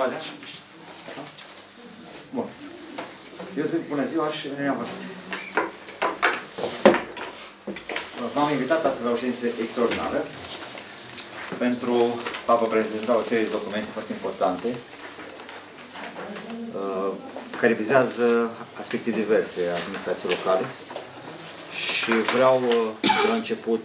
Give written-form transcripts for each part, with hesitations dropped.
Valea? Bun. Eu zic bună ziua și bine am văzut. V-am invitat astăzi la o ședință extraordinară pentru a vă prezenta o serie de documente foarte importante care vizează aspecte diverse a administrației locale și vreau de la început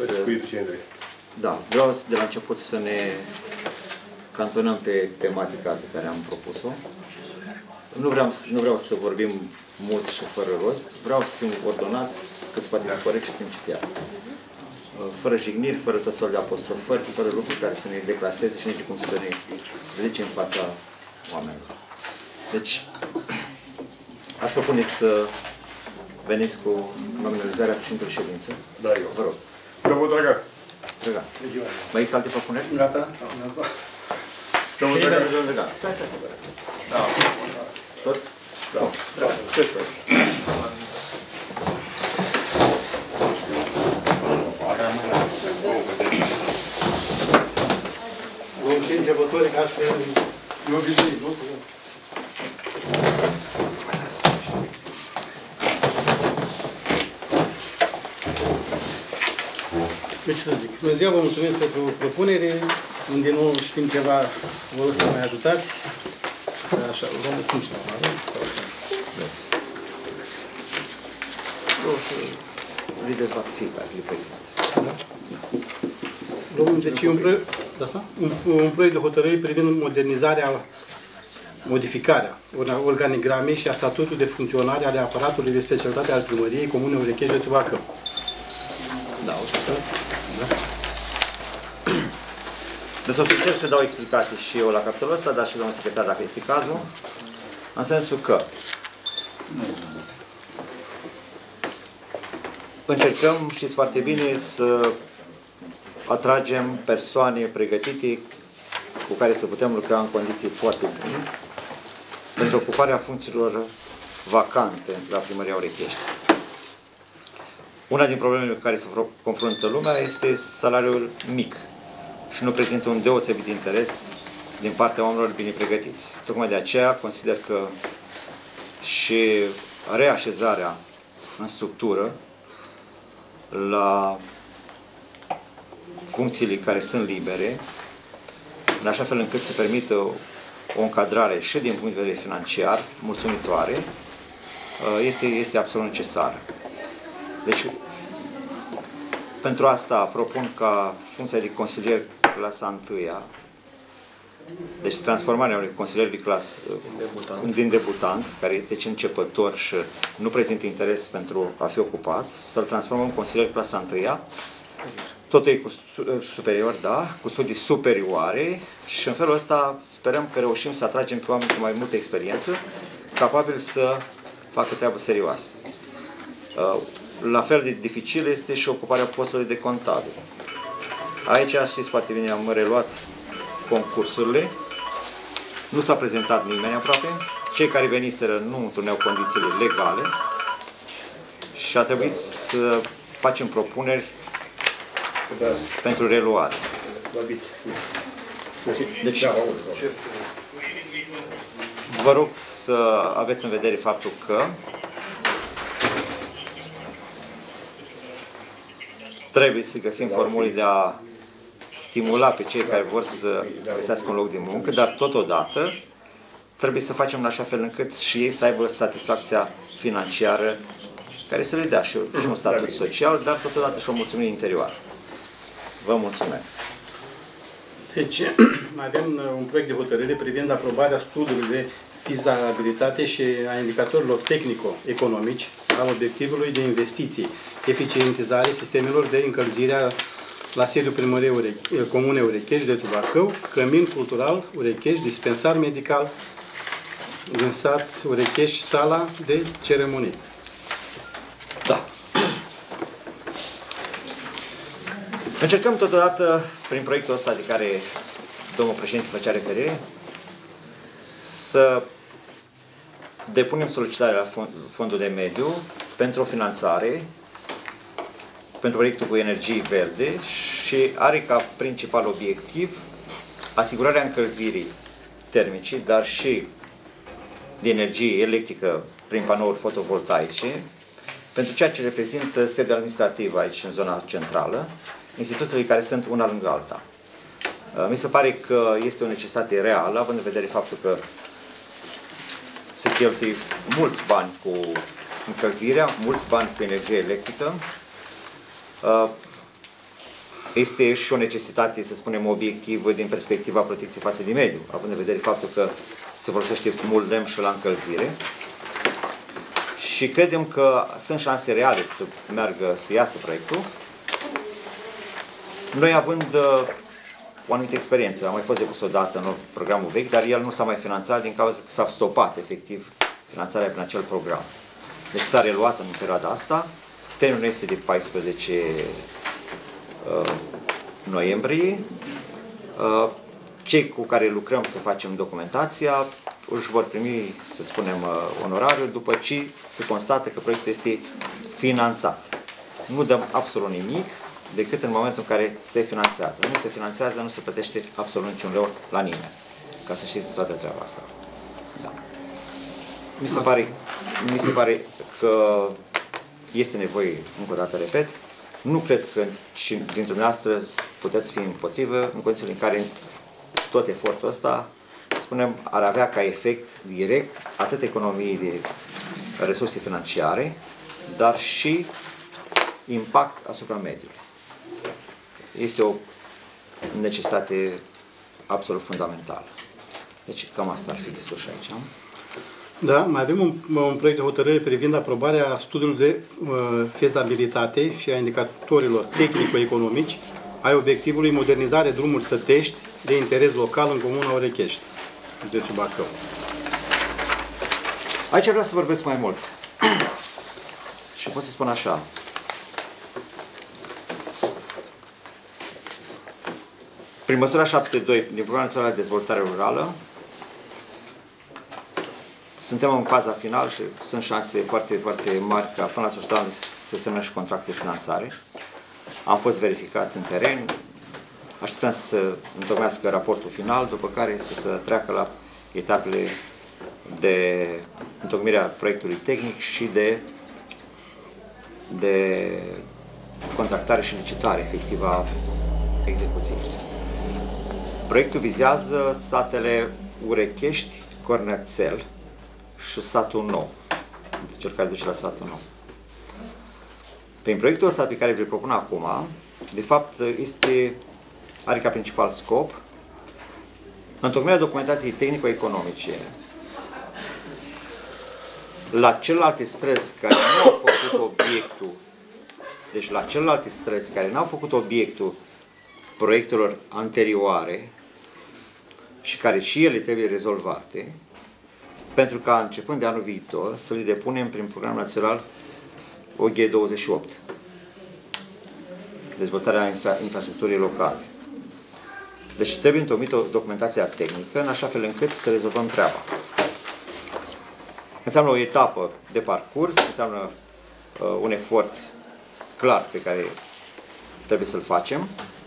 să ne cantonăm pe tematica pe care am propus-o. Nu vreau să vorbim mult și fără rost, vreau să fim ordonați cât se poate de corect și principial. Fără jigniri, fără tot felul de apostrofări, fără lucruri care să ne declaseze și nici cum să ne ridice în fața oamenilor. Deci, aș propune să veniți cu nominalizarea președintelui ședință. Da, eu. Vă rog. Domnul Dragan. Dragan. Mai există alte propuneri? Gata. Domnul Dragan. Stai. Da. Toți? Da. Da. Vom fi începători ca să nu obișnuit, nu? Deci să zic, bună ziua, vă mulțumesc pentru propunere, unde nu știm ceva, vă rog să mai ajutați. Așa, vom cum să mă avem? O să îi dezbat fiecare, le prezint. Deci un proiect de hotărâre privind modernizarea, modificarea organigramei și a statutului de funcționare ale aparatului de specialitate al Primăriei Comunei Urechești, județul Bacău. Da, o să da. Deci o să încerc să dau explicații și eu la capitolul ăsta, dar și domnul secretar, dacă este cazul, în sensul că încercăm, știți foarte bine, să atragem persoane pregătite cu care să putem lucra în condiții foarte bune pentru ocuparea funcțiilor vacante la Primăria Urechești. Una din problemele cu care se confruntă lumea este salariul mic și nu prezintă un deosebit de interes din partea oamenilor bine pregătiți. Tocmai de aceea consider că și reașezarea în structură la funcțiile care sunt libere, în așa fel încât să permită o încadrare și din punct de vedere financiar mulțumitoare, este absolut necesară. Deci, pentru asta propun ca funcția de consilier clasa 1-a, deci transformarea unui consilier de clasă din debutant, care este deci începător și nu prezintă interes pentru a fi ocupat, să-l transformăm în consilier clasa 1-a, totul e cu superior, da, cu studii superioare și în felul ăsta sperăm că reușim să atragem pe oameni cu mai multă experiență, capabili să facă treabă serioasă. La fel de dificil este și ocuparea postului de contabil. Aici, știți foarte bine, am reluat concursurile, nu s-a prezentat nimeni aproape, cei care veniseră nu întruneau condițiile legale și a trebuit să facem propuneri pentru reluare. Deci, vă rog să aveți în vedere faptul că trebuie să găsim formule de a stimula pe cei care vor să găsească un loc de muncă, dar totodată trebuie să facem în așa fel încât și ei să aibă satisfacția financiară care să le dea și un statut social, dar totodată și o mulțumire interioară. Vă mulțumesc. Deci, mai avem un proiect de hotărâre privind aprobarea studiului de fizabilitate și a indicatorilor tehnico-economici a obiectivului de investiții, eficientizare sistemelor de încălzire la sediul Primăriei Comunei Urechești, județul Bacău, cămin cultural Urechești, dispensar medical din sat Urechești, sala de ceremonii. Da. Încercăm totodată, prin proiectul ăsta de care domnul președinte făcea referire, să depunem solicitarea la Fondul de Mediu pentru o finanțare pentru proiectul cu energii verde și are ca principal obiectiv asigurarea încălzirii termice, dar și de energie electrică prin panouri fotovoltaice, pentru ceea ce reprezintă sediul administrativ aici, în zona centrală, instituțiile care sunt una lângă alta. Mi se pare că este o necesitate reală, având în vedere faptul că se cheltuie mulți bani cu încălzirea, mulți bani cu energie electrică. Este și o necesitate, să spunem, obiectivă din perspectiva protecției față de mediu, având în vedere faptul că se folosește mult lemn și la încălzire. Și credem că sunt șanse reale să meargă, să iasă proiectul. Noi având o anumită experiență, am mai fost depus odată în programul vechi, dar el nu s-a mai finanțat din cauza că s-a stopat efectiv finanțarea prin acel program. Deci s-a reluat în perioada asta, termenul este de 14 noiembrie. Cei cu care lucrăm să facem documentația își vor primi, să spunem, onorariul după ce se constată că proiectul este finanțat. Nu dăm absolut nimic decât în momentul în care se finanțează. Nu se finanțează, nu se plătește absolut niciun leu la nimeni. Ca să știți toată treaba asta. Da. Mi se pare că este nevoie, încă o dată repet, nu cred că și dintre dumneavoastră puteți fi împotrivă în condițiile în care tot efortul ăsta, să spunem, ar avea ca efect direct atât economii de resurse financiare, dar și impact asupra mediului. Este o necesitate absolut fundamentală. Deci cam asta ar fi discuția aici. Da, mai avem un proiect de hotărâre privind aprobarea studiului de fezabilitate și a indicatorilor tehnico-economici ai obiectivului modernizare drumuri Sătești de interes local în comuna Orechești, județul Bacău. Aici vreau să vorbesc mai mult. Și pot să spun așa. Prin măsura 72 din Programul Național de Dezvoltare Rurală, suntem în faza finală și sunt șanse foarte, foarte mari ca până la sfârșitul anului să semnăm și contracte de finanțare. Am fost verificați în teren, așteptăm să se întocmească raportul final, după care să se treacă la etapele de întocmirea proiectului tehnic și de contractare și licitare efectivă a execuției. Proiectul vizează satele Urechești, Cornețel și satul Nou, cel care duce la satul Nou. Prin proiectul ăsta pe care vi-l propun acum, de fapt, are ca principal scop întocmirea documentației tehnico-economice la celelalte străzi care nu au făcut obiectul, deci la celelalte străzi care nu au făcut obiectul proiectelor anterioare și care și ele trebuie rezolvate, pentru ca începând de anul viitor să le depunem prin Programul Național OG28, dezvoltarea infrastructurii locale. Deci trebuie întocmită o documentație tehnică în așa fel încât să rezolvăm treaba. Înseamnă o etapă de parcurs, înseamnă un efort clar pe care trebuie să-l facem.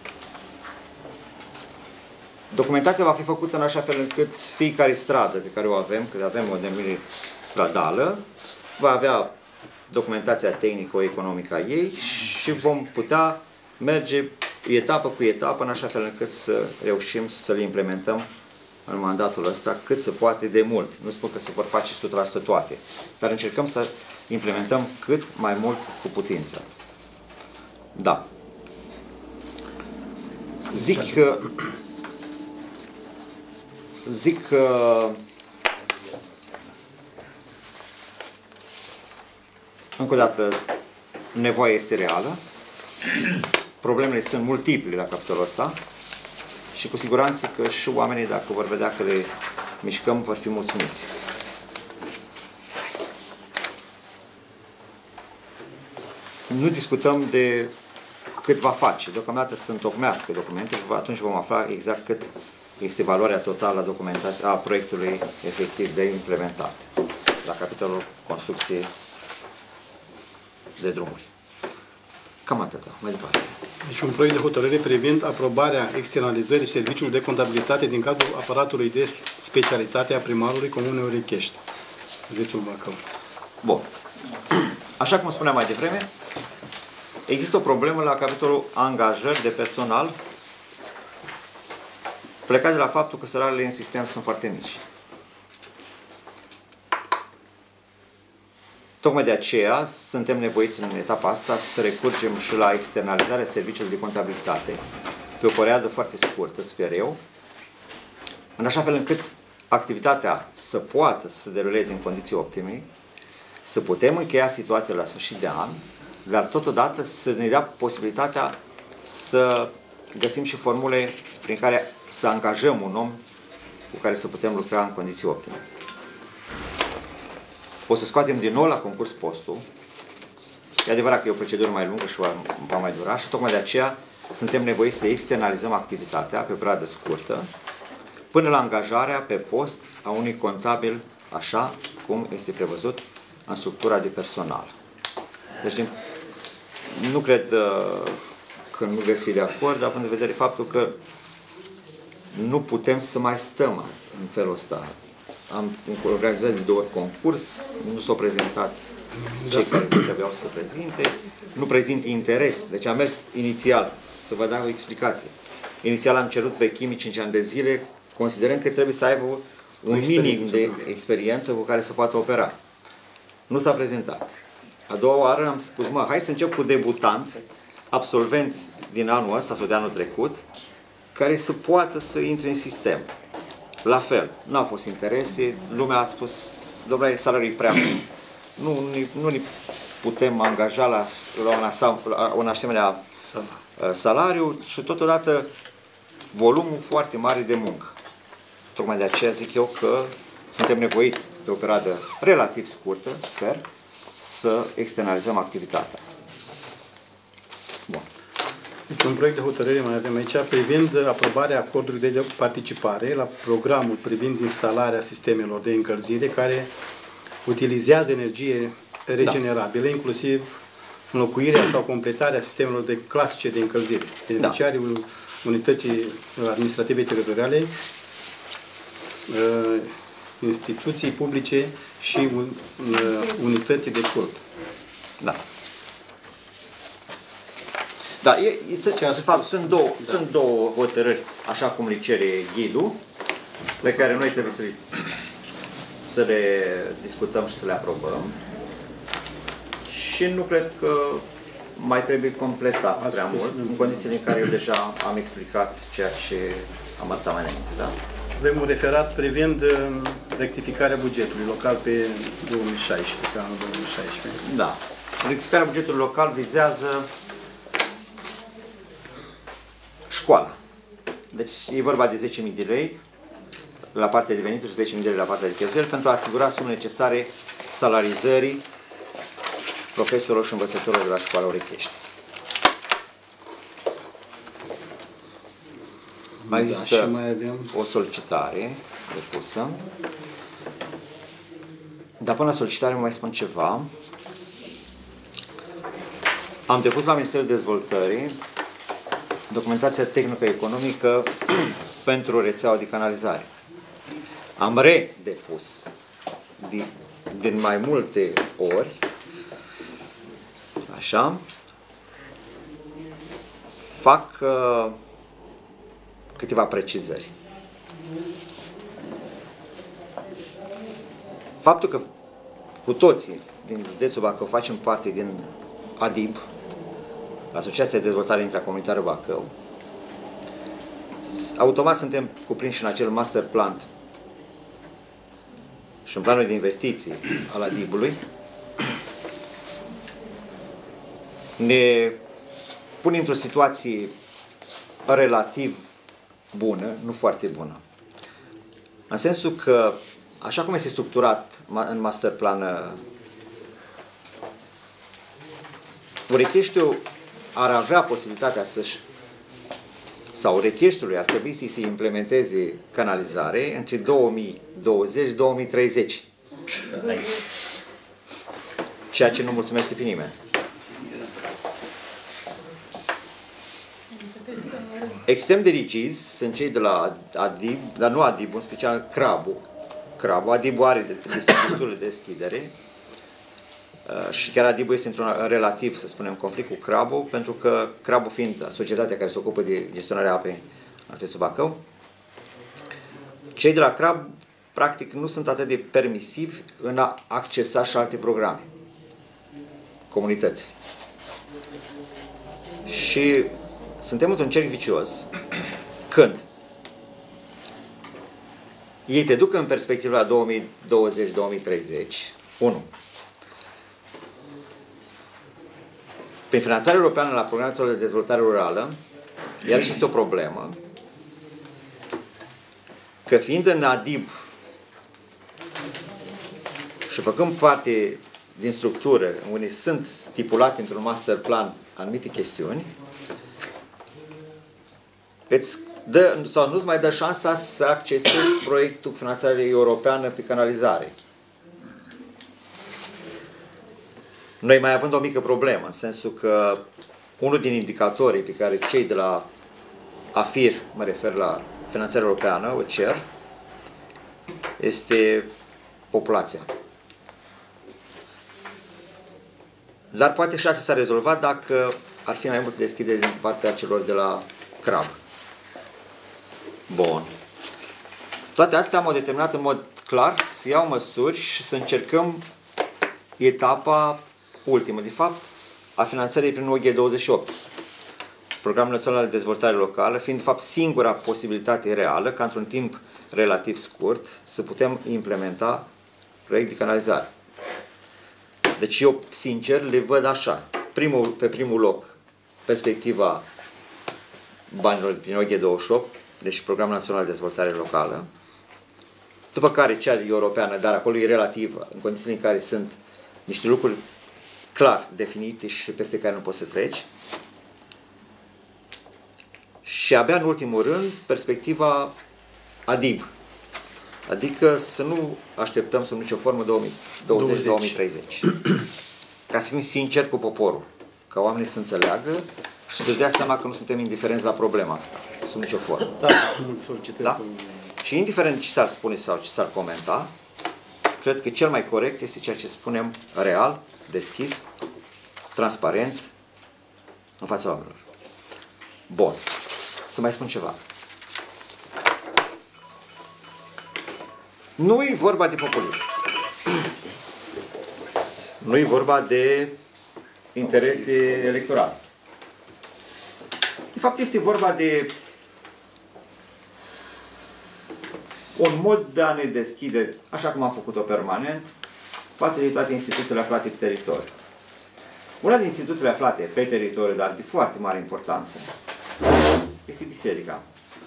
Documentația va fi făcută în așa fel încât fiecare stradă pe care o avem, că avem o denumire stradală, va avea documentația tehnico-economică a ei și vom putea merge etapă cu etapă în așa fel încât să reușim să le implementăm în mandatul ăsta cât se poate de mult. Nu spun că se vor face 100% toate, dar încercăm să implementăm cât mai mult cu putință. Da. Zic că încă o dată nevoia este reală, problemele sunt multiple la capitolul ăsta și cu siguranță că și oamenii, dacă vor vedea că le mișcăm, vor fi mulțumiți. Nu discutăm de cât va face, deocamdată să întocmească documente și atunci vom afla exact cât este valoarea totală a documentației, a proiectului efectiv de implementat la capitolul construcție de drumuri. Cam atâta. Mai departe. Deci un proiect de hotărâre privind aprobarea externalizării serviciului de contabilitate din cadrul aparatului de specialitate a primarului Comunei Orechești, județul Bacău. Bun. Așa cum spuneam mai devreme, există o problemă la capitolul angajări de personal, plecat de la faptul că salariile în sistem sunt foarte mici. Tocmai de aceea suntem nevoiți în etapa asta să recurgem și la externalizarea serviciului de contabilitate pe o perioadă foarte scurtă, sper eu, în așa fel încât activitatea să poată să se deruleze în condiții optime, să putem încheia situația la sfârșit de an, dar totodată să ne dea posibilitatea să găsim și formule prin care să angajăm un om cu care să putem lucra în condiții optime. O să scoatem din nou la concurs postul. E adevărat că e o procedură mai lungă și va mai dura și tocmai de aceea suntem nevoiți să externalizăm activitatea pe o perioadă scurtă până la angajarea pe post a unui contabil, așa cum este prevăzut în structura de personal. Deci nu cred că nu veți fi de acord, având în vedere faptul că nu putem să mai stăm în felul ăsta. Am organizat de 2 ori concurs, nu s-au prezentat cei care trebuiau să prezinte, nu prezint interes. Deci am mers inițial, să vă dau o explicație. Inițial am cerut vechimii 5 ani de zile, considerând că trebuie să aibă un minim de experiență cu care să poată opera. Nu s-a prezentat. A doua oară am spus, hai să încep cu debutant, absolvenți din anul ăsta sau de anul trecut, care să poată să intre în sistem. La fel, nu au fost interese, lumea a spus, domnule, salariul e prea mic, nu ne putem angaja la un asemenea salariu și totodată volumul foarte mare de muncă. Tocmai de aceea zic eu că suntem nevoiți pe o perioadă relativ scurtă, sper, să externalizăm activitatea. Bun. Deci un proiect de hotărâre mai avem aici privind aprobarea acordului de participare la programul privind instalarea sistemelor de încălzire care utilizează energie regenerabilă, inclusiv înlocuirea sau completarea sistemelor de clasice de încălzire. Beneficiarii unității administrative teritoriale, instituții publice și unității de cult. Da. Da, de fapt, sunt două hotărâri, așa cum le cere ghidul, pe care noi trebuie să le discutăm și să le aprobăm. Și nu cred că mai trebuie completat prea mult, în condițiile în care eu deja am explicat ceea ce am arătat mai înainte. Da? Avem un referat privind rectificarea bugetului local pe 2016, pe anul 2016. Da. Rectificarea bugetului local vizează școala. Deci e vorba de 10.000 de lei la partea de venituri și 10.000 de lei la partea de cheltuieli pentru a asigura sume necesare salarizării profesorilor și învățătorilor de la școala Orechești. Mai există o solicitare depusă. Dar până la solicitare mai spun ceva. Am depus la Ministerul Dezvoltării documentația tehnico-economică pentru rețeaua de canalizare. Am redepus din mai multe ori, așa, fac câteva precizări. Faptul că cu toții din județul Bacău facem parte din ADIB, Asociația de Dezvoltare Intracomunitară Bacău, automat suntem cuprinși în acel master plan și în planul de investiții al ADIB-ului, ne pune într-o situație relativ bună, nu foarte bună. În sensul că, așa cum este structurat în master plan, Orecheștiul ar avea posibilitatea sau Orecheștiului ar trebui să se implementeze canalizare între 2020-2030. Ceea ce nu mulțumește pe nimeni. Extrem de rigizi sunt cei de la ADIB, dar nu ADIB, în special CRAB-ul. ADIB-ul are destul de deschidere și chiar ADIB-ul este într-un relativ, să spunem, conflict cu CRAB-ul, pentru că CRAB-ul fiind societatea care se ocupă de gestionarea apei în județul Bacău, cei de la CRAB practic nu sunt atât de permisivi în a accesa și alte programe comunității. Și suntem într-un cerc vicios când ei te duc în perspectiva la 2020-2030, 1. Prin finanțarea europeană la programele de dezvoltare rurală, iarăși este o problemă, că fiind în ADIB și făcând parte din structură unde sunt stipulate într-un master plan anumite chestiuni, îți dă, sau nu-ți mai dă șansa să accesezi proiectul cu finanțare europeană pe canalizare. Noi mai avem o mică problemă, în sensul că unul din indicatorii pe care cei de la AFIR, mă refer la finanțare europeană, o cer, este populația. Dar poate și asta s-a rezolvat dacă ar fi mai multe deschidere din partea celor de la CRAB. Bun. Toate astea m-au determinat în mod clar să iau măsuri și să încercăm etapa ultimă, de fapt, a finanțării prin OG28. Programul Național de Dezvoltare Locală, fiind, de fapt, singura posibilitate reală ca într-un timp relativ scurt să putem implementa proiect de canalizare. Deci eu, sincer, le văd așa. Pe primul loc, perspectiva banilor prin OG28, deci Programul Național de Dezvoltare Locală, după care cea europeană, dar acolo e relativă, în condițiile în care sunt niște lucruri clar definite și peste care nu poți să treci. Și abia în ultimul rând, perspectiva ADIB. Adică să nu așteptăm sub nicio formă 2020-2030. Ca să fim sinceri cu poporul. Ca oamenii să înțeleagă și să-și dea seama că nu suntem indiferenți la problema asta. Sub nicio formă. Da? Și indiferent ce s-ar spune sau ce s-ar comenta, cred că cel mai corect este ceea ce spunem real, deschis, transparent, în fața oamenilor. Bun. Să mai spun ceva. Nu e vorba de populism. Nu e vorba de interese electorale. De fapt, este vorba de un mod de a ne deschide, așa cum am făcut-o permanent, față de toate instituțiile aflate pe teritoriu. Una din instituțiile aflate pe teritoriu, dar de foarte mare importanță, este biserica,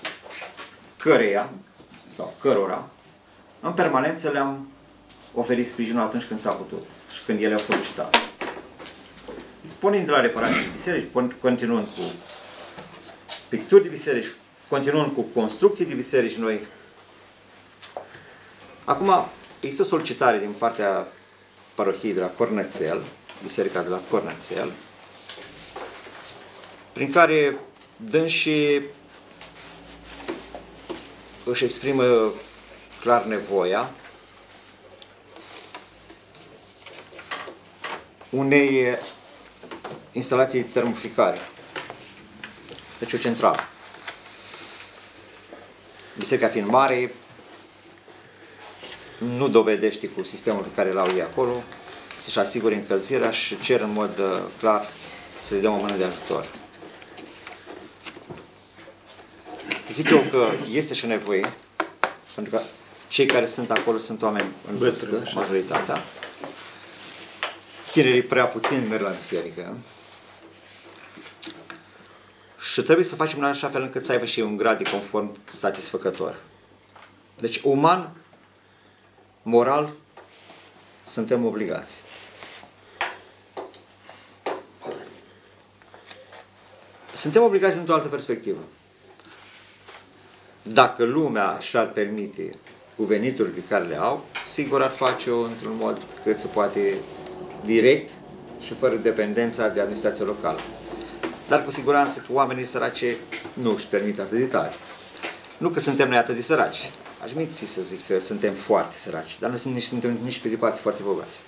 cărora, în permanență le-am oferit sprijinul atunci când s-a putut și când ele au solicitat. Pornind de la reparații de biserici, continuând cu picturi de biserici, continuând cu construcții de biserici noi. Acum, există o solicitare din partea parohiei de la Cornețel, biserica de la Cornețel, prin care dânsii își exprimă clar nevoia unei instalații termoficare. Deci o centrală. Biserica fiind mare, nu dovedește cu sistemul pe care l-au ei acolo să-și asigure încălzirea și cer în mod clar să le dăm o mână de ajutor. Zic eu că este și nevoie, pentru că cei care sunt acolo sunt oameni în vârstă, majoritatea. Tinerii prea puțin merg la biserică. Și trebuie să facem în așa fel încât să aibă și un grad de conform satisfăcător. Deci, uman, moral, suntem obligați. Suntem obligați într-o altă perspectivă. Dacă lumea și-ar permite cu veniturile pe care le au, sigur ar face-o într-un mod cât se poate direct și fără dependența de administrație locală. Dar cu siguranță că oamenii săraci nu își permit atât de tare. Nu că suntem noi atât de săraci. Aș minți să zic că suntem foarte săraci, dar nu suntem nici pe departe foarte bogați.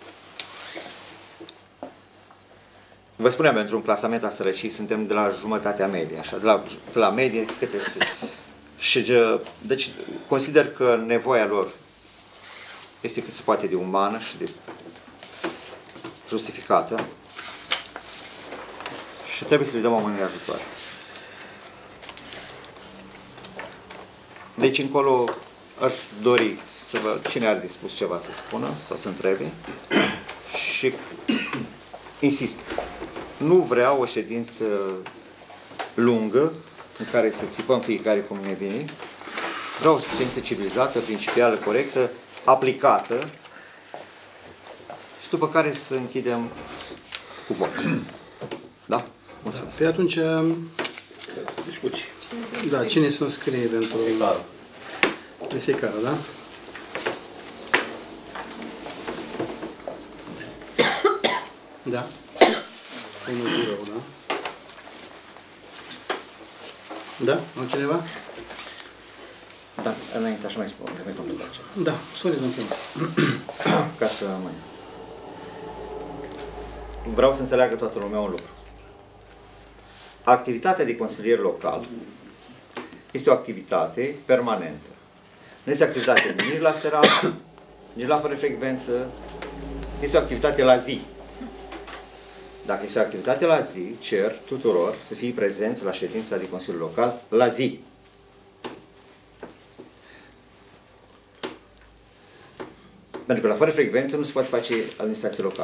Vă spuneam, pentru un clasament a sărăcii suntem de la jumătatea medie, așa, de la medie câte sus. Și deci consider că nevoia lor este cât se poate de umană și de justificată și trebuie să le dăm oamenii ajutor. Deci încolo aș dori să văd cine are dispus ceva să spună sau să întrebe și insist, nu vreau o ședință lungă în care să țipăm fiecare cum ne vine. Vreau o ședință civilizată, principială, corectă, aplicată și după care să închidem cu vot. Da? Mulțumesc. Păi atunci discuții. Da, cine se înscrie pentru Secară, da? Da. Unul birou, da? Da? Altcineva? Da, înainte aș mai spune, domnul Dacia. Da, spune, domnul. Ca să mai... Vreau să înțeleagă toată lumea un lucru. Activitatea de consilier local este o activitate permanentă. Nu este activitate nici la serat, nici la fără frecvență, este o activitate la zi. Dacă este o activitate la zi, cer tuturor să fie prezenți la ședința de Consiliul Local la zi. Pentru că la fără frecvență nu se poate face administrație locală.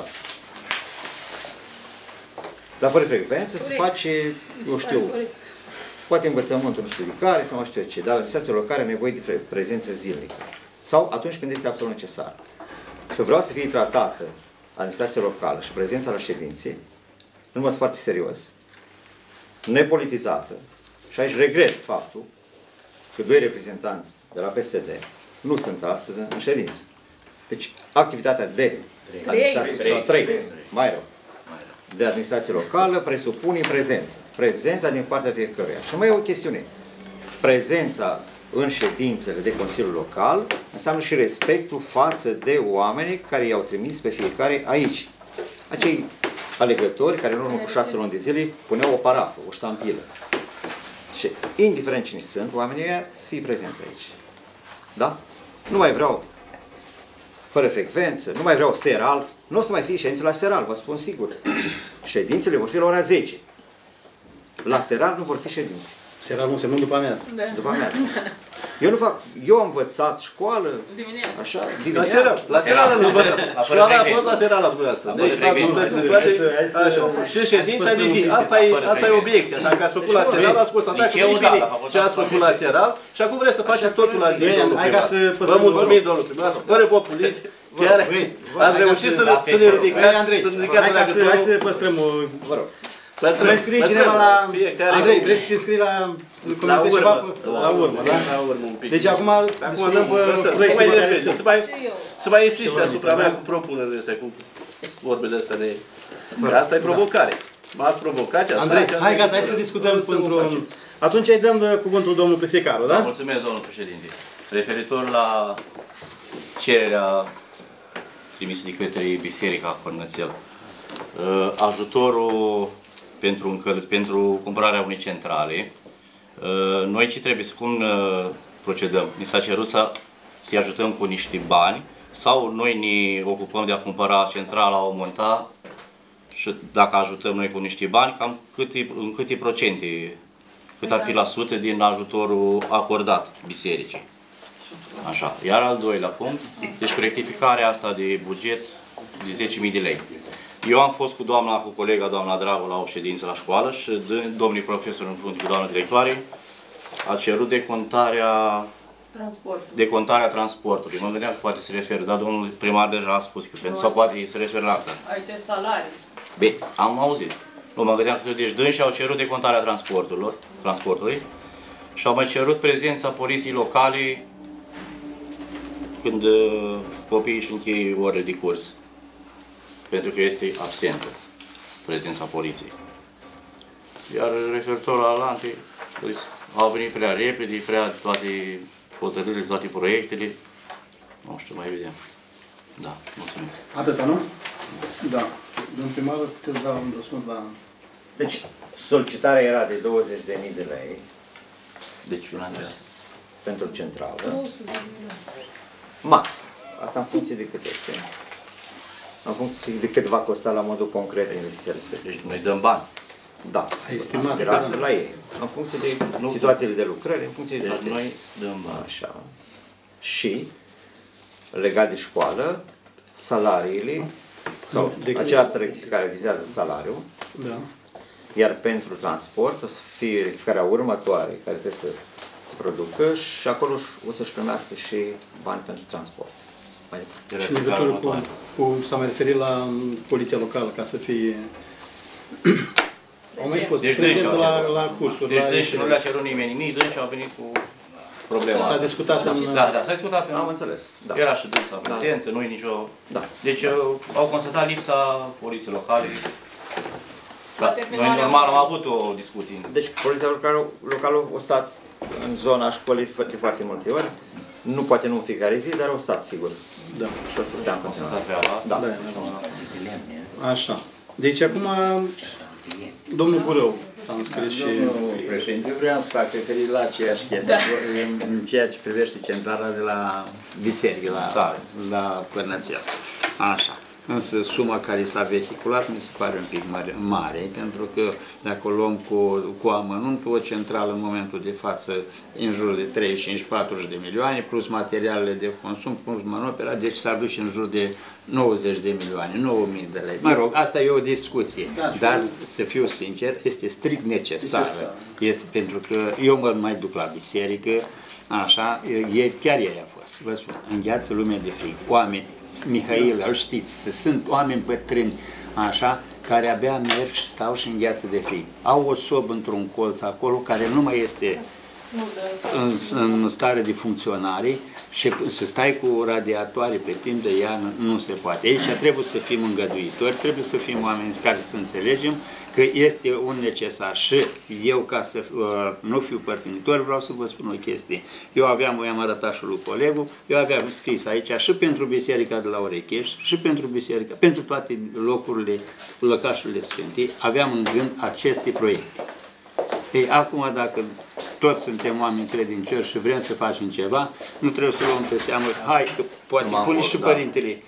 La fără frecvență se face, eu știu, poate învățământul nu știu de care sau nu știu ce, dar administrația locală are nevoie de prezență zilnică. Sau atunci când este absolut necesar. Și vreau să fie tratată administrația locală și prezența la ședințe în mod foarte serios, nepolitizată. Și aici regret faptul că 2 reprezentanți de la PSD nu sunt astăzi în ședință. Deci activitatea de administrație, sau 3, mai rău, de administrație locală presupune prezență. Prezența din partea fiecăruia. Și mai e o chestiune. Prezența în ședințele de Consiliul Local înseamnă și respectul față de oamenii care i-au trimis pe fiecare aici. Acei alegători care în urmă cu 6 luni de zile puneau o parafă, o ștampilă. Și indiferent cine sunt, oamenii ăia să fie prezenți aici. Da? Nu mai vreau fără frecvență, nu mai vreau seral. Nu o să mai fie ședințe la seral, vă spun sigur. Ședințele vor fi la ora 10. La seral nu vor fi ședințe. Seral nu însemnând după amiază. Da. După amiază. Eu nu fac, eu am învățat școală, Dimineața. așa, La dimineața. seral, la seral am învățat. Școala a fost la seral la dumneavoastră. Deci facultățile toate, așa. Și ședința de zi. Asta e obiecția. Dacă ați făcut la seral, ați constatat că nu bine ce ați făcut la seral și acum vreți să faceți totul la zi, domnul primar. Vă mulțumim, domnul primar, fără populism. Chiar ați reușit să ne ridicați, Hai să păstrăm o... Vă rog. Să mai scrie cineva la... Andrei, vrei să te scrii la... La urmă. La urmă, da? La urmă un pic. Deci acum discutăm pe proiectul pe care sunt. Să mai insiste asupra mea cu propunerile astea, cu vorbele astea de... Asta e provocare. M-ați provocat. Andrei, hai gata, hai să discutăm pentru... Atunci îi dăm cuvântul domnul Presecaru, da? Mulțumesc, domnul președinte. Referitor la cererea trimisă de către Biserica Cornățel, ajutorul pentru cumpărarea unei centrale, noi ce trebuie, cum procedăm? Ni s-a cerut să-i ajutăm cu niște bani sau noi ne ocupăm de a cumpăra centrala, o monta și dacă ajutăm noi cu niște bani, cam în câte procente, cât ar fi la sută din ajutorul acordat bisericii. Așa. Iar al doilea punct, deci cu rectificarea asta de buget de 10.000 de lei. Eu am fost cu colega doamna Dragu la o ședință la școală și domnul profesor în frunte cu doamna directoare a cerut decontarea transportului. Mă gândeam că poate se referă, dar domnul primar deja a spus că sau poate se referă la asta. Aici salarii. Bine, am auzit. Nu, mă gândeam că deci dânsii au cerut decontarea transportului și au mai cerut prezența poliției locale când copiii își încheie orele de curs. Pentru că este absentă prezența poliției. Iar referitor la alte, au venit prea repede, prea toate hotărârile, toate proiectele. Nu știu, mai vedem. Da, mulțumesc. Atâta, nu? Da. Domnul primar, puteți da un răspuns la... Deci, solicitarea era de 20.000 de lei. Deci financiar. Pentru centrală. Max. Asta în funcție de cât este. În funcție de cât va costa la modul concret investiția respectivă. Deci noi dăm bani. Da, estimat la ei. În funcție de situațiile de lucrări, în funcție de Deci noi dăm bani. Așa. Și, legat de școală, salariile, sau această rectificare vizează salariul, Da. iar pentru transport o să fie rectificarea următoare, care trebuie să se producă și acolo o să-și primească și bani pentru transport. Și în legătură cu s-a mai referit la poliția locală, ca să fie... Au mai fost prezență la cursuri. Deci nu le-a cerut nimeni nimic, deci au venit cu problema S-a discutat în... Da, s-a discutat. Am înțeles. Da. Era și dânsa prezentă, nu e nicio... Da. Deci au constatat lipsa poliției locale. Da, noi normal am avut o discuție. Deci poliția locală a stat în zona școlii de foarte multe ori. Nu poate nu în fiecare zi, dar au stat sigur. Da. Și o să stea în continuare. Da. Așa. Deci acum, domnul Burău s-a înscris și... Domnul președinte, vreau să fac referire la aceeași chestie, în ceea ce privește centrala de la biserică, la Cornățel. Așa. Însă suma care s-a vehiculat mi se pare un pic mare, pentru că dacă o luăm cu amănuntul, o centrală în momentul de față în jur de 35-40 de milioane, plus materialele de consum, plus manopera, deci s-ar duce în jur de 90 de milioane, 9.000 de lei. Mă rog, asta e o discuție, dar să fiu sincer, este strict necesară. Este pentru că eu mă mai duc la biserică, așa, chiar ieri a fost, vă spun, îngheață lumea de frig, oameni, Mihail, îl știți, sunt oameni bătrâni, așa, care abia merg și stau și îngheață de frig. Au o sobă într-un colț acolo care nu mai este în stare de funcționare și să stai cu radiatoare pe timp de iarnă nu se poate. Aici trebuie să fim îngăduitori, trebuie să fim oameni care să înțelegem că este un necesar. Și eu, ca să nu fiu părtinitor, vreau să vă spun o chestie. I-am arătat și lui colegul, eu aveam scris aici și pentru biserica de la Orecheș, și pentru biserica, pentru toate locurile, lăcașurile sfinte, aveam în gând aceste proiecte. Ei, acum, dacă toți suntem oameni credincioși și vrem să facem ceva, nu trebuie să luăm pe seamă, hai, că poate pune și părintele.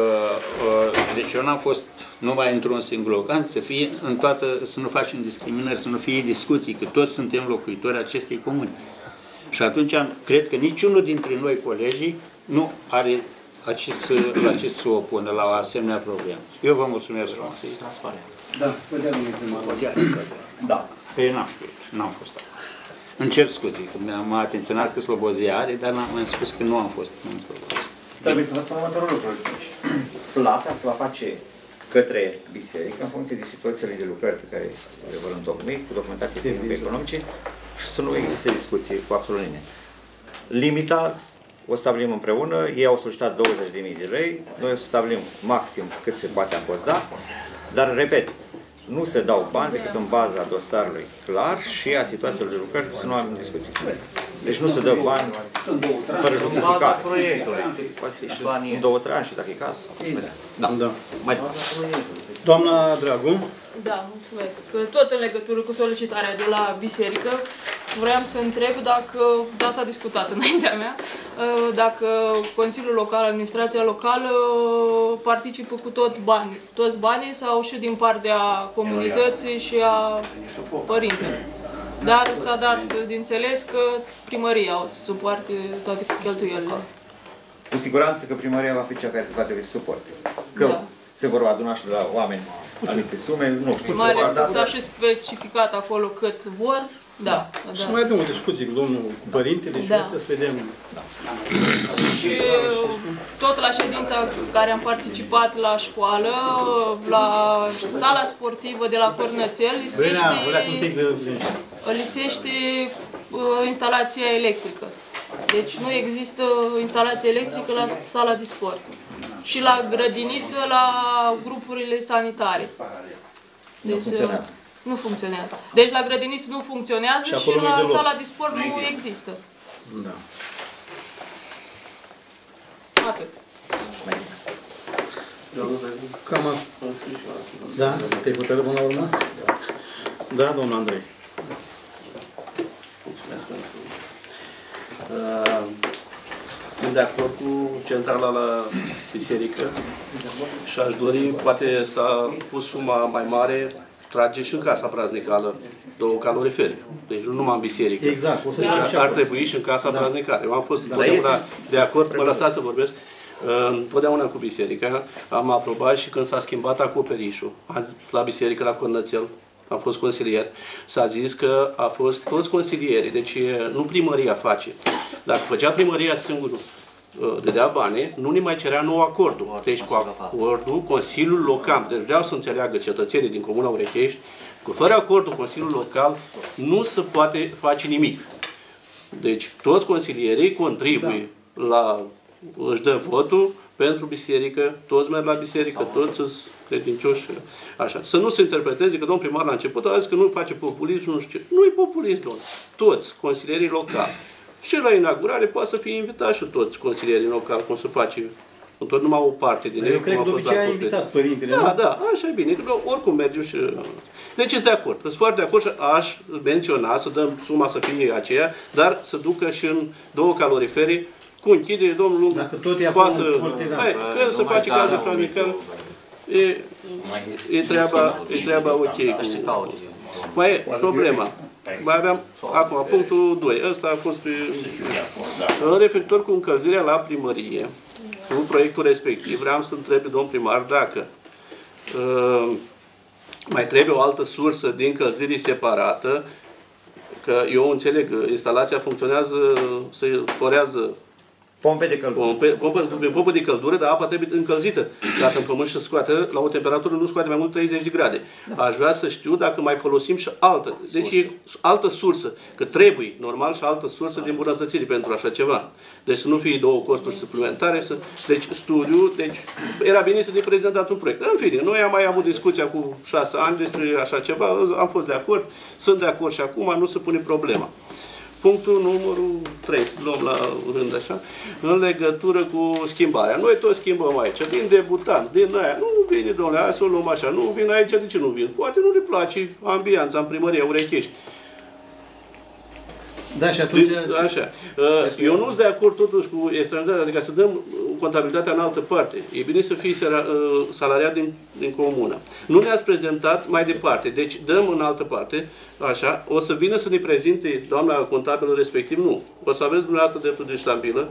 Deci eu n-am fost numai într-un singur loc, să fie în toată, să nu facem discriminări, să nu fie discuții, că toți suntem locuitori acestei comuni. Și atunci cred că niciunul dintre noi, colegii, nu are ce să opună la o asemenea problemă. Eu vă mulțumesc frumos. Transparent. Da, spunea domnul primar. Da. Păi n-am știut, n-am fost acolo. Îmi cer scuze, că m-a atenționat că Slobozia are, dar m-am spus că nu am fost în Slobozia. Trebuie să vă spun următorul lucru. Plata se va face către biserică în funcție de situațiile de lucrări pe care le vor întocmi, cu documentație tehnico-economice și să nu existe discuții cu absolut nimeni. Limita o stabilim împreună, ei au solicitat 20.000 de lei, noi o să stabilim maxim cât se poate acorda, dar, repet, nu se dau bani decât în baza dosarului clar și a situațiilor de lucrări, să nu avem discuții. Deci nu se dă bani fără justificare. Poate fi și în 2-3 ani și dacă e cazul. Da. Mai departe. Doamna Dragu. Da, mulțumesc. Tot în legătură cu solicitarea de la biserică, vreau să întreb dacă, da, s-a discutat înaintea mea, dacă Consiliul Local, Administrația Locală participă cu toți banii sau și din partea comunității și a părintelor. Dar s-a dat de înțeles că primăria o să suporte toate cheltuielile. Cu siguranță că primăria va fi cea care va trebui să suporte. Că se vor aduna și de la oameni anumite sume, nu știu. Mai ales s-a și specificat acolo cât vor. Da. Și mai avem o discuție cu domnul părintele și asta să vedem. Și tot la ședința care am participat la școală, la sala sportivă de la Cornățel, lipsește instalația electrică. Deci nu există instalație electrică la sala de sport. Și la grădiniță, la grupurile sanitare. Deci, nu funcționează. Deci la grădiniți nu funcționează și la sala de sport nu există. Da. Atât. Cam asta. Da? Te-ai hotărât până la urmă? Da, domnul Andrei. Mulțumesc. Sunt de acord cu centrala la biserică și aș dori, poate s-a pus suma mai mare, trage și în casa praznicală 2 calorifere. Deci nu numai în biserică. Exact. O să deci ar trebui și în casa praznicală. Eu am fost întotdeauna de acord, mă lăsați să vorbesc, întotdeauna cu biserica. Am aprobat și când s-a schimbat acoperișul, la biserică, la Cornățel, am fost consilier, s-a zis că a fost toți consilierii, deci nu primăria face. Dacă făcea primăria singurul, dădea bani, nu ne mai cerea nou acordul. Deci cu acordul Consiliul Local, deci vreau să înțeleagă cetățenii din Comuna Urechești, că fără acordul Consiliului Local nu se poate face nimic. Deci toți consilierii contribuie la, își dă votul pentru biserică, toți merg la biserică, toți sunt credincioși, așa. Să nu se interpreteze că domnul primar la început a zis că nu face populism, nu știu ce. Nu e populism, domnule. Toți consilierii locali. Și la inaugurare poate să fie invitat și toți consilierii locali, cum se face tot numai o parte din ei. Eu cred că de obicei a invitat părintele. Da, da, așa e bine. Oricum mergem și... Deci sunt de acord. Sunt foarte de acord și aș menționa să dăm suma să fie aceea, dar să ducă și în 2 calorifere cu închidere, domnul Lung. Dacă tot e acolo, când se face cazul praznical, e treaba ok. Mai e problema. Mai aveam, acum, punctul 2. Ăsta a fost în referitor cu încălzirea la primărie, cu proiectul respectiv. Vreau să întreb pe domnul primar dacă mai trebuie o altă sursă de încălzire separată, că eu înțeleg, instalația funcționează, se forează pompe de căldură. Pompă de căldură, dar apa trebuie încălzită. Dacă în pământ se scoate, la o temperatură nu scoate mai mult 30 de grade. Aș vrea să știu dacă mai folosim și altă. Deci e altă sursă. Că trebuie, normal, și altă sursă de îmbunătățire pentru așa ceva. Deci să nu fie 2 costuri suplimentare. Deci studiu, deci era bine să ne prezentați un proiect. În fine, noi am mai avut discuția cu 6 ani despre așa ceva, am fost de acord, sunt de acord și acum nu se pune problema. Punctul numărul 3, să luăm la rând așa, în legătură cu schimbarea. Noi toți schimbăm aici, din debutant, din aia. Nu vine, domnule, hai să o luăm așa. Nu vin aici, de ce nu vin? Poate nu le place ambianța în primăria Urechești. Da, și atunci... Așa. Eu nu sunt de acord totuși cu externalizarea, adică să dăm contabilitatea în altă parte. E bine să fie salariat din comună. Nu ne-ați prezentat mai departe, deci dăm în altă parte, așa, o să vină să ne prezinte doamna contabilă respectiv, nu. O să aveți dumneavoastră dreptul de ștampilă.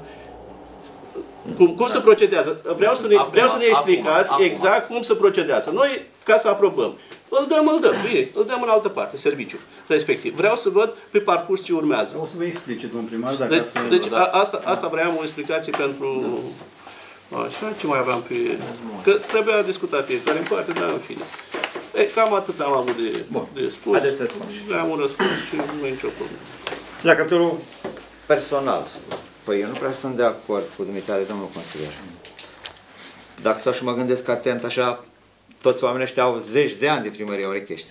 Cum se procedează? Vreau să ne explicați exact cum se procedează. Noi, ca să aprobăm, îl dăm, bine, îl dăm în altă parte, serviciul respectiv. Vreau să văd pe parcurs ce urmează. O să vă explice, domnul primar, dacă deci asta vreau o explicație pentru... Așa, ce mai aveam pe... Că trebuia discutat fiecare în parte, dar în fine. Cam atât am avut de spus. Haideți să spun. Am un răspuns și nu e nicio problemă. La capitolul personal, păi eu nu prea sunt de acord cu dumitare, domnul consilier. Dacă stau și mă gândesc atent, așa, toți oamenii ăștia au 10 de ani de primărie Urechești.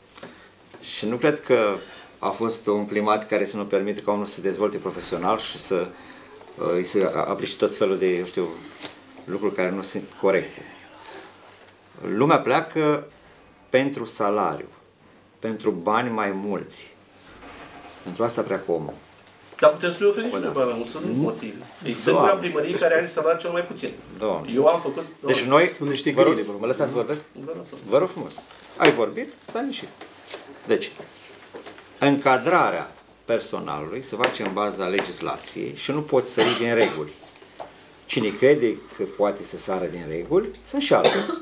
Și nu cred că a fost un climat care să nu permite ca unul să se dezvolte profesional și să îi se aplice tot felul de, eu știu, lucruri care nu sunt corecte. Lumea pleacă pentru salariu, pentru bani mai mulți. Pentru asta pleacă omul. Dar putem să le oferim și noi bani, nu sunt motive. E singura primărie care are salariu cel mai puțin. Eu am făcut... Deci noi, vă rog, mă lăsați să vorbesc? Vă rog frumos. Ai vorbit? Stai liniștit. Deci, încadrarea personalului se face în baza legislației și nu poți sări din reguli. Cine crede că poate să sară din reguli, sunt și alții.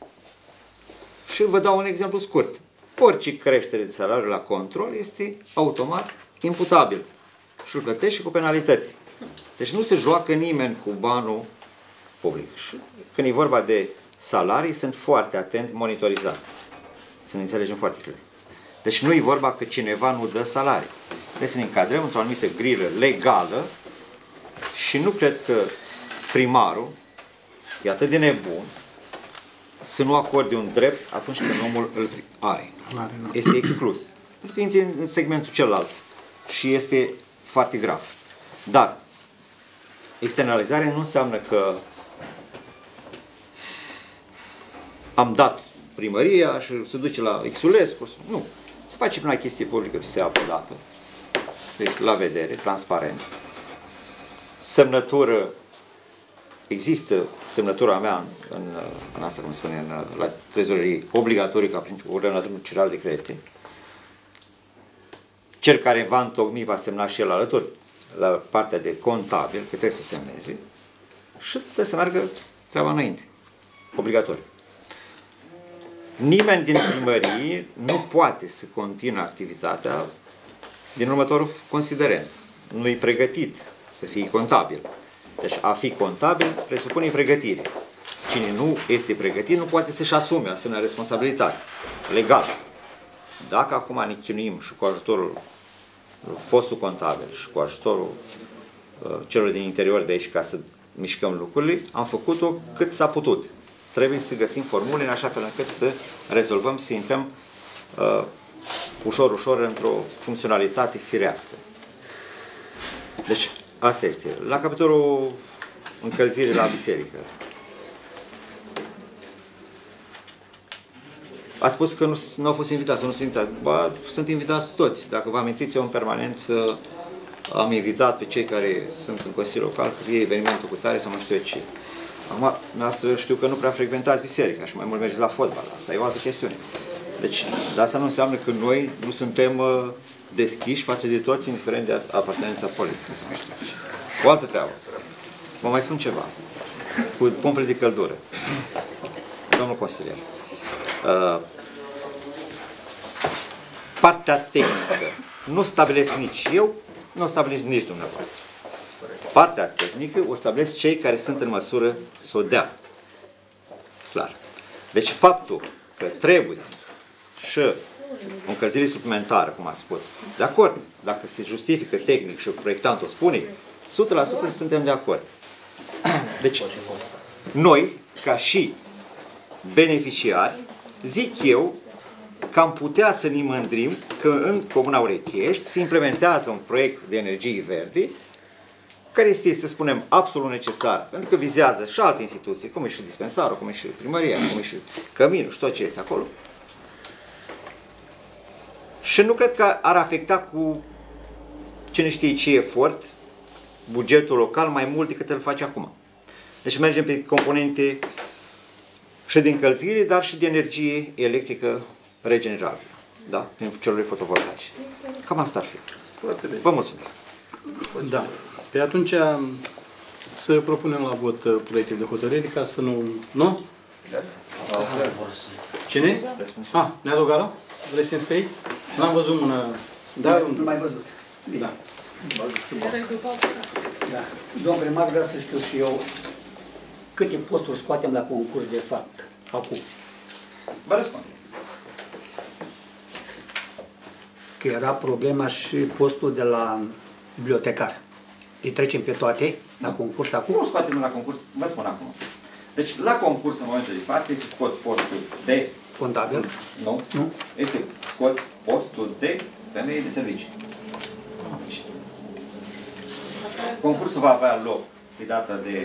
Și vă dau un exemplu scurt. Orice creștere de salariu la control este automat imputabil și îl plătești și cu penalități. Deci nu se joacă nimeni cu banul public. Și când e vorba de salarii, sunt foarte atent monitorizat. Să ne înțelegem foarte clar. Deci nu e vorba că cineva nu dă salarii. Trebuie să ne încadrăm într-o anumită grilă legală și nu cred că primarul e atât de nebun să nu acorde un drept atunci când omul îl are. Este exclus. Pentru că intră în segmentul celălalt și este foarte grav. Dar externalizarea nu înseamnă că am dat primăria și se duce la Xulescu. Nu. Se face prin achiziție publică și se ia pe dată. Deci la vedere, transparent. Semnătură. Există semnătura mea în asta, cum spune, la trezorerie, obligatoriu ca ordonatorul general de credite. Cel care va întocmi va semna și el alături la partea de contabil, că trebuie să semneze și trebuie să meargă treaba înainte. Obligatoriu. Nimeni din primărie nu poate să continue activitatea din următorul considerent. Nu-i pregătit să fie contabil. Deci a fi contabil presupune pregătire. Cine nu este pregătit nu poate să-și asume asemenea responsabilitate legal. Dacă acum ne chinuim și cu ajutorul fostul contabil și cu ajutorul celor din interior de aici ca să mișcăm lucrurile, am făcut-o cât s-a putut. Trebuie să găsim formule în așa fel încât să rezolvăm, să intrăm ușor, ușor într-o funcționalitate firească. Deci, asta este. La capitolul încălzire la biserică. Ați spus că nu au fost invitați, nu sunt invitați. Ba, sunt invitați toți. Dacă vă amintiți, eu în permanență am invitat pe cei care sunt în Consiliul Local, că e evenimentul cu tare sau nu știu eu ce. Acum, noastră știu că nu prea frecventați biserica și mai mult mergeți la fotbal. Asta e o altă chestiune. Deci, dar asta nu înseamnă că noi nu suntem deschiși față de toți, indiferent de apartenența politică sau nu știu ce. O altă treabă. Vă mai spun ceva. Cu pompele de căldură. Domnul consilier. Partea tehnică nu stabilesc nici eu, nu stabilesc nici dumneavoastră. Partea tehnică o stabilesc cei care sunt în măsură să o dea. Clar. Deci faptul că trebuie și o încălzire suplimentară, cum ați spus, de acord, dacă se justifică tehnic și proiectantul o spune, 100% suntem de acord. Deci, noi, ca și beneficiari, zic eu că am putea să ne mândrim că în Comuna Urechești se implementează un proiect de energie verde care este, să spunem, absolut necesar, pentru că vizează și alte instituții, cum e și dispensarul, cum e și primăria, cum e și căminul și tot ce este acolo. Și nu cred că ar afecta cu cine știe ce efort bugetul local mai mult decât îl face acum. Deci mergem pe componente și de încălzire, dar și de energie electrică regenerabilă. Da? Prin celulele fotovoltaice. Cam asta ar fi. Vă mulțumesc. Da. Pe atunci să propunem la vot proiectul de hotărâre ca să nu... Nu? Cine? Ah, Nea Dogaru? Vrei să te înscrii? N-am văzut mână... Da? Nu mai văzut. Da. Da. Domnul primar, vreau să știu și eu câte posturi scoatem la concurs de fapt acum. Vă răspund. Că era problema și postul de la bibliotecar. Îi trecem pe toate la concurs acum? Nu scoatem la concurs, vă spun acum. Deci la concurs în momentul de față este scos postul de... Contabil? Nu. Nu. Este scos postul de femeie de serviciu. Concursul va avea loc pe data de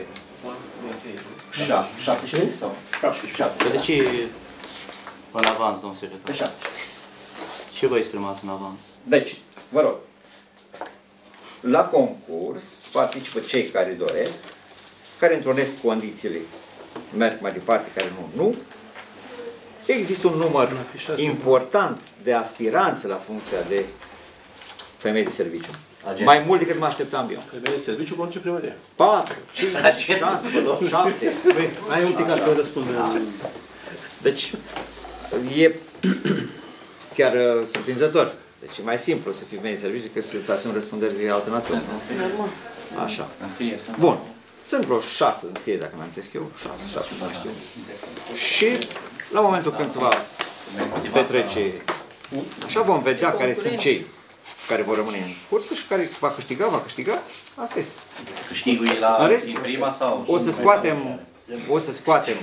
17 sau 17. De ce în avans, domnul secretar? De 17. Ce vă exprimați în avans? Deci, vă rog, la concurs participă cei care doresc, care întrunesc condițiile, merg mai departe, care nu. Există un număr important de aspiranți la funcția de femei de serviciu. Mai mult decât mă așteptam eu. Femeie de serviciu conduce primăria. 4, 5, 6, 7. Hai un pic ca să răspund. Deci, e chiar surprinzător. Deci e mai simplu să fii femeie de serviciu decât să-ți asumi răspunderi de altă natură. Așa. Bun. Sunt vreo 6 înscrieri, dacă mi-am amintesc eu. 6, nu știu. Și la momentul când se va petrece, așa vom vedea care sunt cei care vor rămâne în cursă și care va câștiga, asta este. Câștigul e la din prima sau... O să scoatem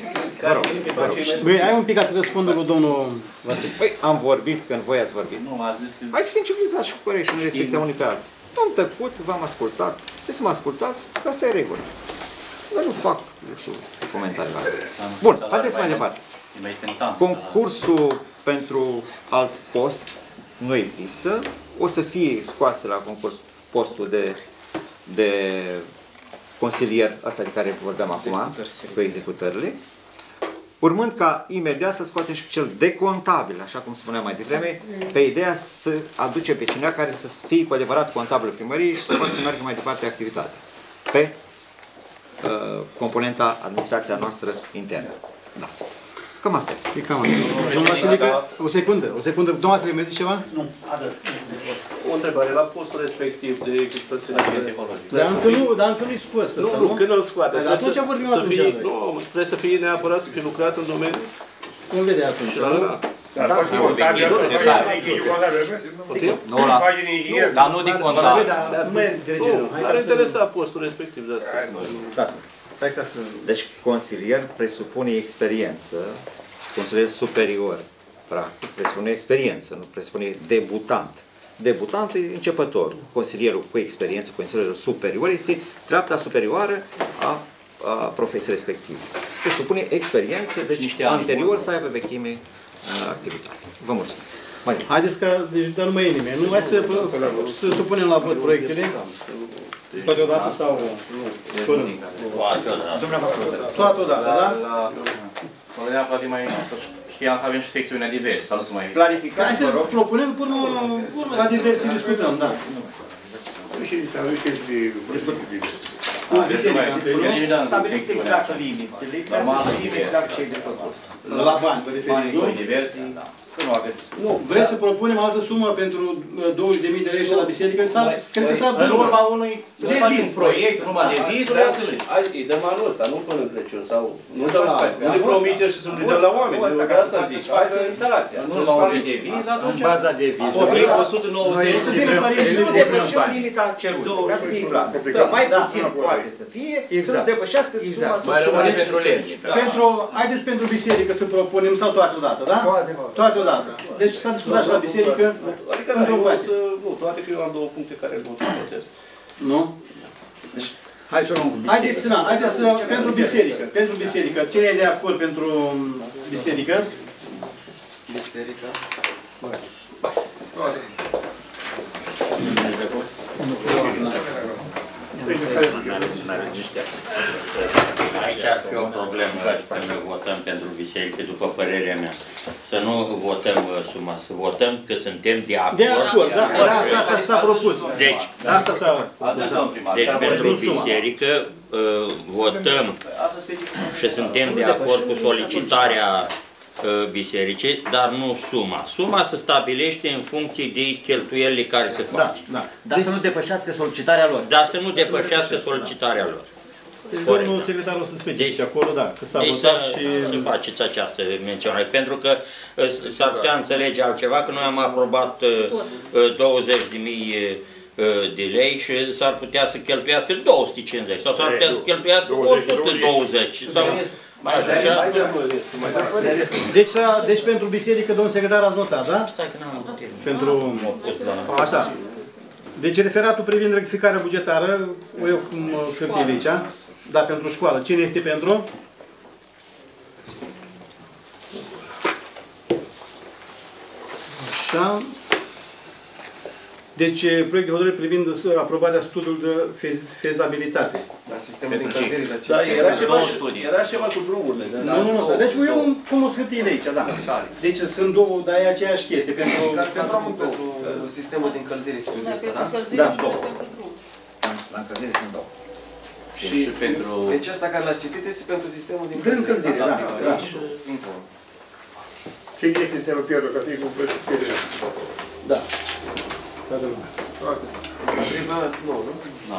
Băi, ai un pic ca să răspundă cu domnul Vasile. Păi, am vorbit când voi ați vorbit. Nu, a zis că... Hai să fim civilizați și corecți și ne respectăm unii pe alții. Am tăcut, v-am ascultat. Ce să mă ascultați? Asta e regulă. Dar nu fac, eu știu, comentarii la Bun, haideți mai departe. Concursul pentru alt post nu există. O să fie scoase la concurs postul de consilier, asta de care vorbeam acum, cu executările. Urmând ca imediat să scoatem și cel de contabil, așa cum spuneam mai devreme, pe ideea să aduce pe cineva care să fie cu adevărat contabil primăriei și să poată să meargă mai departe activitatea pe componenta administrația noastră internă. Da. Cam asta este. E cam asta. Domnul Vasilică, o secundă. Domnul Vasilică, mai zici ceva? Nu, o întrebare. La postul respectiv de echipățile Dar încă nu-i scos ăsta, nu? Când îl scoate. Atunci vorbim atunci. Nu, trebuie să fie neapărat să fie lucrat în domeniu. Cum vede atunci? Dar nu din contabil. Ar interesa postul respectiv de asta. Deci consilier presupune experiență și consilier superior, practic, presupune experiență, nu presupune debutant. Debutantul e începător. Consilierul cu experiență, consilierul superior, este treapta superioară a profesiei respective. Presupune experiență, deci anterior să aibă vechime în activitate. Vă mulțumesc. Haideți că, deci, dar nu mai e nimeni. Nu, hai să supunem la vot proiectele. Toate odată sau fără? Toate odată, da? Mă poate mai știam că avem și secțiunea diverse, sau nu să mai... Clarificați, hai să propunem până la diverse discutăm, da. Stabiliți exact limitele, ca să știm exact ce e de făcut. La bani, vă referiți, nu? Să nu aveți discuții. Nu, vreți să propunem altă sumă pentru 20.000 de lei și la biserică? Cred că s-ar în urma unui facem proiect, numai de vizuri, hai, îi dăm anul ăsta, nu până în Crăciun, sau... Nu le promite și să nu le dăm la oameni, de asta zic. Hai să instalația. În urma unui de viz, atunci... În baza de viz. Obiect 190 nu depășim limita cerută. Vreau să fie clar. Mai puțin poate să fie, să nu depășească suma suplimentară. Haideți pentru biserică să propunem sau toate odată, da? Toate odată. Deci s-a discutat și la biserică. Adică nu, toate că eu am două puncte care nu se protest. Nu? Deci, haideți să, pentru biserică. Cine e de acord pentru biserică? Biserica. Aici ar fi o problemă când votăm pentru biserică, după părerea mea. Să nu votăm suma, să votăm că suntem de acord. De acord, da, asta s-a propus. Deci pentru biserică votăm și suntem de acord cu solicitarea bisericii, dar nu suma. Suma se stabilește în funcție de cheltuielile care se fac. Dar să nu depășească solicitarea lor. Dar să nu depășească solicitarea lor. Deci domnul secretar o să specifice acolo, da, că s-a votat și... Să faceți această menționare, pentru că s-ar putea înțelege altceva, că noi am aprobat 20.000 de lei și s-ar putea să cheltuiască 250 sau s-ar putea să cheltuiască 120 sau... Deci pentru biserică, domnul secretar, ați notat, da? Stai că n-am notat. Pentru... Așa. Deci referatul privind rectificarea bugetară, eu cum scrie aici, da, pentru școală. Cine este pentru? Așa. Deci, proiect de hotărâre privind aprobarea studiului de fezabilitate. La sistemul de încălzire, la da, era ceva cu drumurile. Nu. Deci eu cum o scrie aici, da. Deci sunt două, dar e aceeași chestie. Pentru sistemul de încălzire studiul ăsta, da? Da, două. La încălzire sunt două. Și pentru... Deci asta care l-ați citit este pentru sistemul de încălzire, da. Ce este sistemul pierdă, ca fie cu plăcire? Da. Toată lumea. Nu, nu? Nu.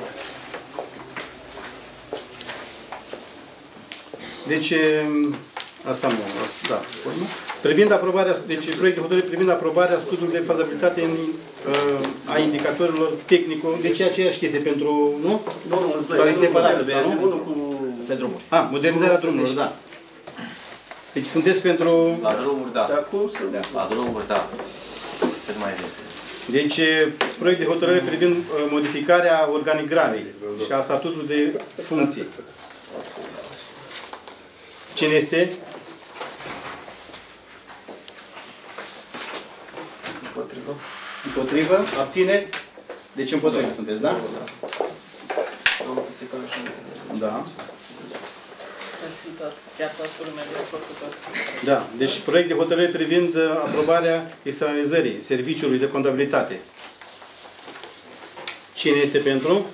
Deci, asta nu, da. Privind aprobarea, deci proiect de hotărâre privind aprobarea studiului de fazabilitate a indicatorilor tehnico, deci e aceeași chestie pentru, nu? Nu, sau e separată, nu? Sunt drumuri. Modernizarea drumurilor, da. Deci sunteți pentru... La drumuri, da. Da. La drumuri, da. Cât mai repede. Deci, proiect de hotărâre privind modificarea organigramei și a statutului de funcții. Cine este? Împotrivă. Împotrivă? Abțineri? Deci împotrivă sunteți, da? Da. Da, deci proiect de hotărâre privind aprobarea externalizării serviciului de contabilitate. Cine este pentru?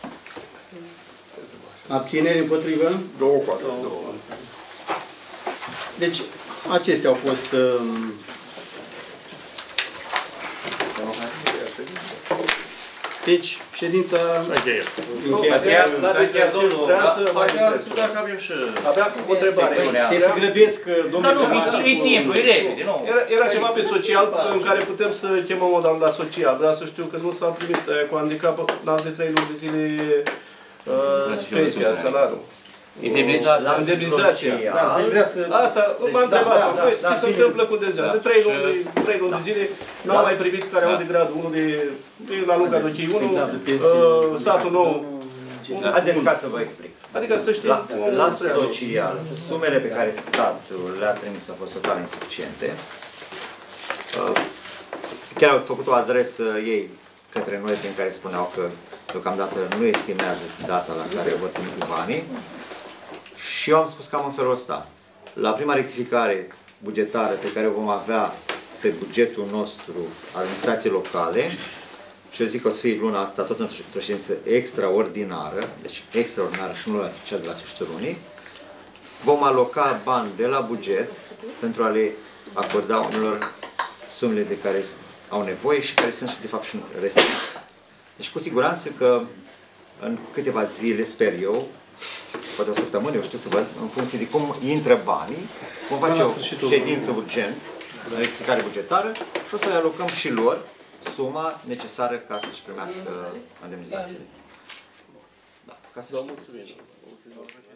Abțineri împotrivă? Deci, acestea au fost deci, ședința încheiată. Avea o întrebare. Te să grăbesc, domnule. Nu, e simplu, e repede. Era ceva pe social în care putem să chemăm o doamnă la social. Vreau să știu că nu s-a primit cu handicap în alte 3 luni de zile pensia, salariul. Indemnizația. Da, deci vrea să... Asta m-a întrebat. Ce se întâmplă cu indemnizația? De 3 luni de zile n-au mai primit care au de gradul 1 de la Lunga Dochii 1, satul nou. Haideți ca să vă explic. Adică să știm... La social, sumele pe care statul le-a trimis au fost total insuficiente. Chiar au făcut o adresă ei către noi prin care spuneau că deocamdată nu estimează data la care vor trimite banii. Și eu am spus cam în felul ăsta. La prima rectificare bugetară pe care o vom avea pe bugetul nostru administrației locale, și eu zic că o să fie luna asta tot într-o ședință extraordinară, deci extraordinară și nu la cea de la sfârșitul lunii, vom aloca bani de la buget pentru a le acorda oamenilor sumele de care au nevoie și care sunt și de fapt și restrânse. Deci cu siguranță că în câteva zile, sper eu, poate o săptămână, eu știu să văd, în funcție de cum intră banii, vom face o ședință urgent, o rectificare bugetară și o să le alocăm și lor suma necesară ca să-și primească indemnizațiile. Da, ca să știți.